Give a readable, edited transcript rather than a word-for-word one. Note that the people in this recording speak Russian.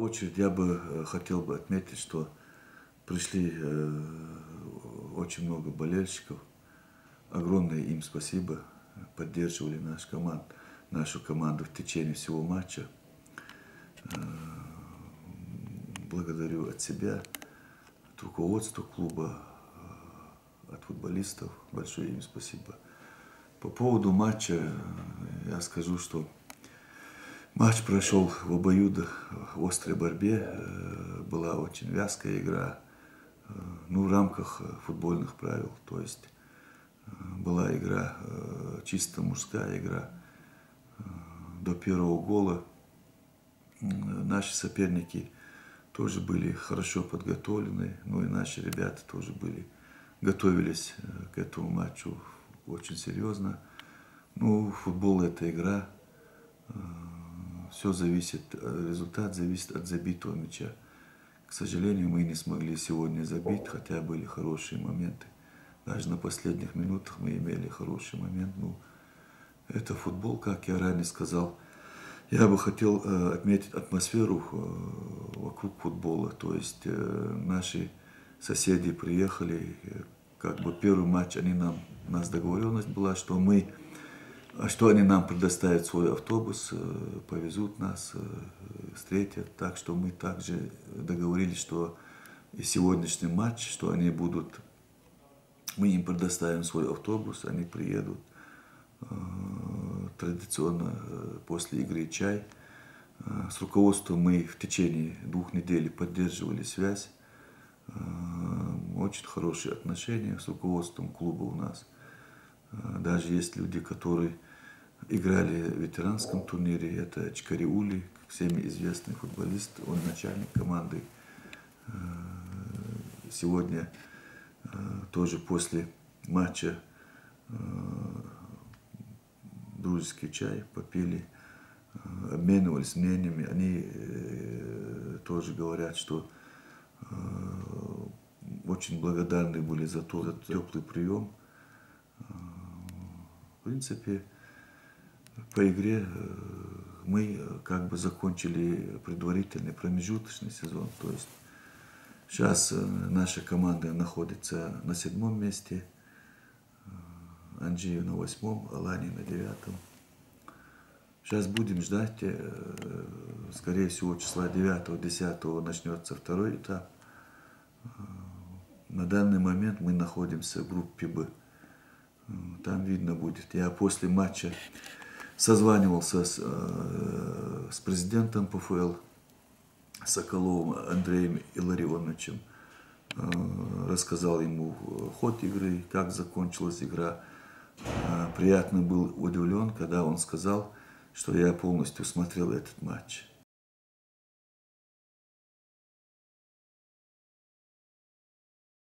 очередь я бы хотел бы отметить, что пришли очень много болельщиков. Огромное им спасибо. Поддерживали нашу команду в течение всего матча. Благодарю от себя, от руководства клуба, от футболистов. Большое им спасибо. По поводу матча я скажу, что матч прошел в обоюдоострой борьбе. Была очень вязкая игра, в рамках футбольных правил. То есть была игра, чисто мужская игра. До первого гола наши соперники тоже были хорошо подготовлены, и наши ребята тоже готовились к этому матчу очень серьезно. Футбол – это игра, все зависит, результат зависит от забитого мяча. К сожалению, мы не смогли сегодня забить, хотя были хорошие моменты. Даже на последних минутах мы имели хороший момент. Это футбол, как я ранее сказал. Я бы хотел отметить атмосферу вокруг футбола. То есть наши соседи приехали, первый матч, у нас договоренность была, что они нам предоставят свой автобус, повезут нас, встретят. Так что мы также договорились, что и сегодняшний матч, что мы им предоставим свой автобус, они приедут. Традиционно после игры чай. С руководством мы в течение 2 недель поддерживали связь. Очень хорошие отношения с руководством клуба у нас. Даже есть люди, которые играли в ветеранском турнире. Это Чкариули, всеми известный футболист, он начальник команды. Сегодня тоже после матча дружеский чай попили, обменивались мнениями. Они тоже говорят, что очень благодарны были за теплый прием. В принципе, по игре мы закончили предварительный промежуточный сезон. То есть сейчас наша команда находится на 7-м месте, Анджи на 8-м, Алани на 9-м. Сейчас будем ждать, скорее всего, числа 9-10 начнется второй этап. На данный момент мы находимся в группе Б. Там видно будет. Я после матча созванивался с президентом ПФЛ Соколовым Андреем Илларионовичем. Рассказал ему ход игры, как закончилась игра. Приятно был удивлен, когда он сказал, что я полностью смотрел этот матч.